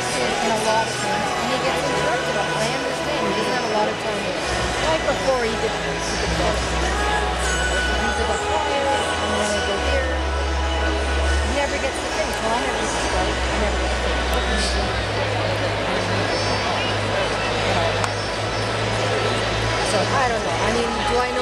in a lot of things, and he gets interrupted. I understand. He doesn't have a lot of time. Like before, he could talk. He's about quiet, and then I go here. He never gets to finish. Well, I never get to start. I never get to finish. So, I don't know. I mean, do I